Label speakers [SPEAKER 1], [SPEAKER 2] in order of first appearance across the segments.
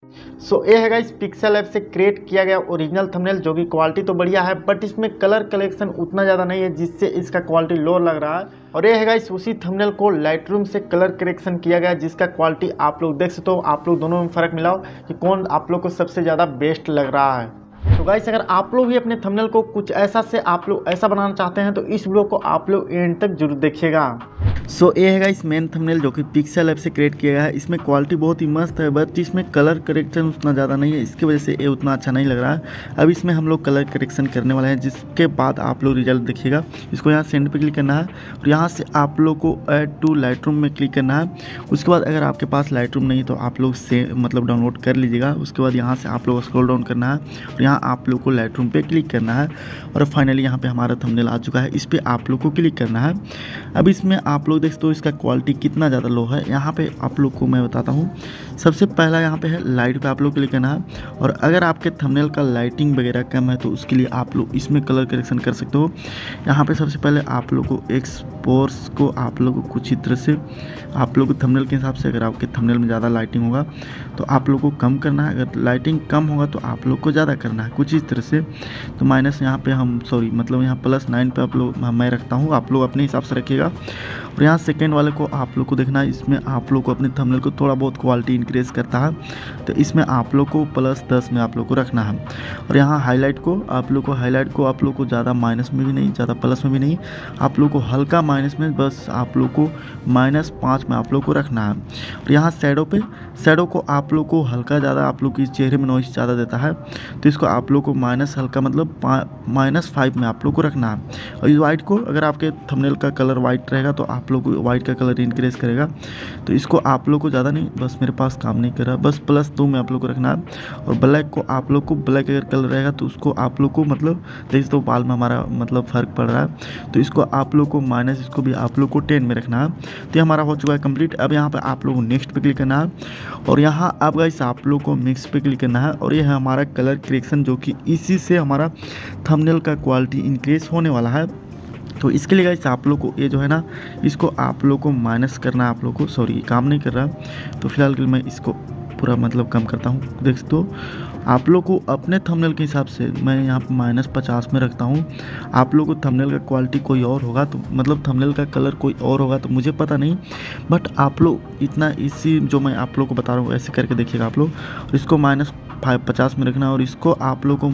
[SPEAKER 1] ये है guys pixel app से क्रिएट किया गया ओरिजिनल थंबनेल, जो कि क्वालिटी तो बढ़िया है बट इसमें कलर कलेक्शन उतना ज़्यादा नहीं है जिससे इसका क्वालिटी लो लग रहा है। और ये है गाइस उसी थंबनेल को लाइटरूम से कलर करेक्शन किया गया जिसका क्वालिटी आप लोग देख सकते हो। आप लोग दोनों में फ़र्क मिलाओ कि कौन आप लोग को सबसे ज़्यादा बेस्ट लग रहा है। तो गाइस अगर आप लोग भी अपने थंबनेल को कुछ ऐसा से आप लोग ऐसा बनाना चाहते हैं तो इस वीडियो को आप लोग एंड तक जरूर देखिएगा। ये है गाइस मेन थंबनेल जो कि पिक्सेल ऐप से क्रिएट किया गया है। इसमें क्वालिटी बहुत ही मस्त है बट इसमें कलर करेक्शन उतना ज़्यादा नहीं है, इसकी वजह से ये उतना अच्छा नहीं लग रहा है। अब इसमें हम लोग कलर करेक्शन करने वाले हैं जिसके बाद आप लोग रिजल्ट देखिएगा। इसको यहाँ सेंड पे क्लिक करना है और यहाँ से आप लोग को ऐड टू लाइटरूम में क्लिक करना है। उसके बाद अगर आपके पास लाइटरूम नहीं तो आप लोग से डाउनलोड कर लीजिएगा। उसके बाद यहाँ से आप लोग स्क्रॉल डाउन करना है और यहाँ आप लोग को लाइटरूम पे क्लिक करना है और फाइनली यहाँ पे हमारा थंबनेल आ चुका है। इस पर आप लोग को क्लिक करना है। अब इसमें आप लोग देखते हो इसका क्वालिटी कितना ज़्यादा लो है। यहाँ पे आप लोग को मैं बताता हूँ। सबसे पहला यहाँ पे है लाइट पे आप लोग क्लिक करना है और अगर आपके थंबनेल का लाइटिंग वगैरह कम है तो उसके लिए आप लोग इसमें कलर करेक्शन कर सकते हो। यहाँ पे सबसे पहले आप लोग को एक्सपोर्स को आप लोग को कुछ ही तरह से आप लोग को थंबनेल के हिसाब से, अगर आपके थंबनेल में ज़्यादा लाइटिंग होगा तो आप लोग को कम करना है, अगर लाइटिंग कम होगा तो आप लोग को ज़्यादा करना है कुछ इस तरह से। तो माइनस यहाँ पे हम यहाँ +9 पे आप लोग मैं रखता हूँ, आप लोग अपने हिसाब से रखिएगा। और यहाँ सेकेंड वाले को आप लोग को देखना है। इसमें आप लोग को अपने थंबनेल को थोड़ा बहुत क्वालिटी इंक्रीज करता है तो इसमें आप लोग को +10 में आप लोग को रखना है। और यहाँ हाईलाइट को आप लोग को ज़्यादा माइनस में भी नहीं, ज़्यादा प्लस में भी नहीं, आप लोग को हल्का माइनस में, बस आप लोग को -5 में आप लोग को रखना है। और यहाँ शैडो को आप लोग को हल्का ज़्यादा, आप लोग के चेहरे में नॉइस ज़्यादा देता है तो इसको आप लोग को हल्का -5 में आप लोग को रखना है। और इस वाइट को, अगर आपके थंबनेल का कलर वाइट रहेगा तो आप लोग को वाइट का कलर इंक्रीज करेगा तो इसको आप लोग को ज़्यादा नहीं, बस मेरे पास काम नहीं कर रहा, बस +2 में आप लोग को रखना है। और ब्लैक को आप लोग को, ब्लैक अगर कलर रहेगा तो उसको आप लोग को देख तो बाल में हमारा फ़र्क पड़ रहा है तो इसको आप लोग को इसको भी आप लोग को 10 में रखना है। तो ये हमारा हो चुका है कंप्लीट। अब यहाँ पर आप लोग को नेक्स्ट पे क्लिक करना है और यहाँ अब गाइस आप लोग को मिक्स पे क्लिक करना है और ये है हमारा कलर करेक्शन, जो कि इसी से हमारा थंबनेल का क्वालिटी इंक्रीज होने वाला है। तो इसके लिए गाइस आप लोग को ये जो है ना, इसको आप लोग को माइनस करना है। आप लोग को काम नहीं कर रहा तो फिलहाल के लिए मैं इसको पूरा कम करता हूँ। देख तो आप लोग को अपने थंबनेल के हिसाब से मैं यहाँ पर -50 में रखता हूँ। आप लोग को थंबनेल का क्वालिटी कोई और होगा तो थंबनेल का कलर कोई और होगा तो मुझे पता नहीं, बट आप लोग इतना इसी जो मैं आप लोग को बता रहा हूँ ऐसे करके देखिएगा आप लोग। और इसको -50 में रखना और इसको आप लोग को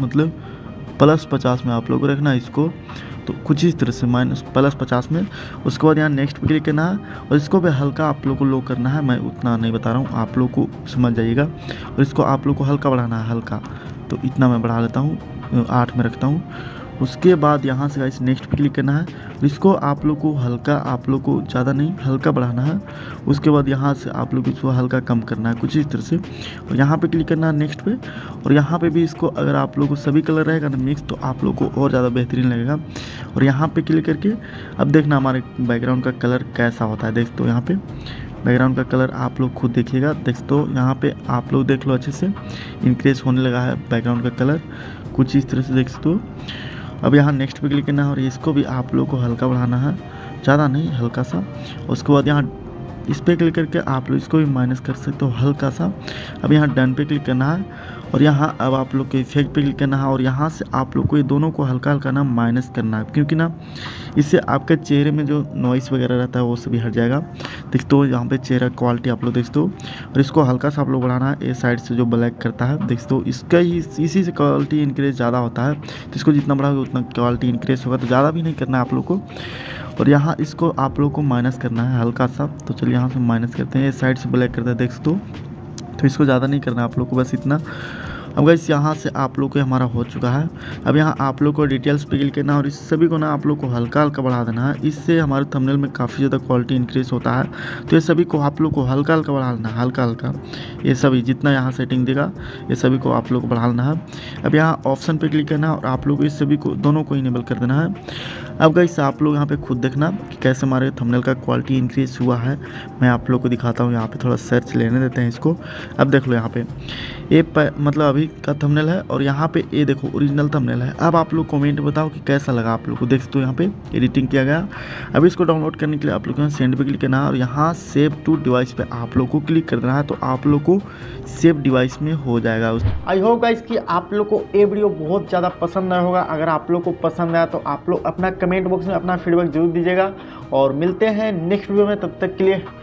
[SPEAKER 1] +50 में आप लोग को रखना है इसको। तो कुछ इस तरह से +50 में। उसके बाद यहाँ नेक्स्ट पे क्लिक करना है और इसको भी हल्का आप लोग को लो करना है, मैं उतना नहीं बता रहा हूँ, आप लोग को समझ जाइएगा। और इसको आप लोग को हल्का बढ़ाना है, हल्का, तो इतना मैं बढ़ा लेता हूँ, 8 में रखता हूँ। उसके बाद यहाँ से गाइस नेक्स्ट पे क्लिक करना है, इसको आप लोग को हल्का, आप लोग को ज़्यादा नहीं हल्का बढ़ाना है। उसके बाद यहाँ से आप लोग इसको हल्का कम करना है कुछ इस तरह से। और यहाँ पे क्लिक करना है नेक्स्ट पे और यहाँ पे भी इसको, अगर आप लोग को सभी कलर रहेगा ना मिक्स तो आप लोग को और ज़्यादा बेहतरीन लगेगा। और यहाँ पर क्लिक करके अब देखना हमारे बैकग्राउंड का कलर कैसा होता है। देख तो यहाँ पर बैकग्राउंड का कलर आप लोग खुद देखिएगा। देख तो यहाँ पे आप लोग देख लो अच्छे से इंक्रीज होने लगा है बैकग्राउंड का कलर कुछ इस तरह से देख तो। अब यहाँ नेक्स्ट पे क्लिक करना है और इसको भी आप लोग को हल्का बढ़ाना है, ज़्यादा नहीं, हल्का सा। उसके बाद यहाँ इस पर क्लिक करके आप लोग इसको भी माइनस कर सकते हो हल्का सा। अब यहाँ डन पे क्लिक करना है और यहाँ अब आप लोग के इफेक्ट पे क्लिक करना है और यहाँ से आप लोग को ये दोनों को हल्का हल्का ना माइनस करना है, क्योंकि ना इससे आपके चेहरे में जो नॉइस वगैरह रहता है वो सभी हट जाएगा। देखते हो यहाँ पे चेहरा क्वालिटी आप लोग देखते हो और इसको हल्का सा आप लोग बढ़ाना है। ये साइड से जो ब्लैक करता है देखते हो, इसका ही इसी से क्वालिटी इंक्रीज ज़्यादा होता है तो इसको जितना बढ़ाओगे उतना क्वालिटी इंक्रीज होगा, तो ज़्यादा भी नहीं करना है आप लोग को। और यहाँ इसको आप लोग को माइनस करना है हल्का सा, तो चलिए यहाँ से माइनस करते हैं। ये साइड से ब्लैक करता है देख सकते हो, तो इसको ज़्यादा नहीं करना आप लोग को, बस इतना। अब गाइस यहाँ से आप लोग को हमारा हो चुका है। अब यहाँ आप लोग को डिटेल्स पे क्लिक करना और इस सभी को ना आप लोग को हल्का हल्का बढ़ा देना है, इससे हमारे थंबनेल में काफ़ी ज़्यादा क्वालिटी इंक्रीज होता है। तो ये सभी को आप लोग को हल्का हल्का बढ़ा लेना है, हल्का हल्का, ये सभी जितना यहाँ सेटिंग देगा ये सभी को आप लोग को बढ़ा लेना है। अब यहाँ ऑप्शन पे क्लिक करना है और आप लोग इस सभी को दोनों को इनेबल कर देना है। अब गाइस आप लोग यहाँ पे खुद देखना कि कैसे हमारे थंबनेल का क्वालिटी इंक्रीज हुआ है। मैं आप लोग को दिखाता हूँ, यहाँ पे थोड़ा सर्च लेने देते हैं इसको। अब देख लो यहाँ पे ये अभी का थंबनेल है और यहाँ पे ये देखो ओरिजिनल थंबनेल है। अब आप लोग कमेंट बताओ कि कैसा लगा आप लोग को। देख सकते हो यहाँ पे एडिटिंग किया गया। अब इसको डाउनलोड करने के लिए आप लोग यहाँ सेंड पे क्लिक करना है और यहाँ सेव टू डिवाइस पे आप लोग को क्लिक कर देना है, तो आप लोग को सेव डिवाइस में हो जाएगा। आई होप गाइस कि आप लोग को ये वीडियो बहुत ज़्यादा पसंद आया होगा। अगर आप लोग को पसंद आया तो आप लोग अपना कमेंट बॉक्स में अपना फीडबैक जरूर दीजिएगा और मिलते हैं नेक्स्ट वीडियो में। तब तक के लिए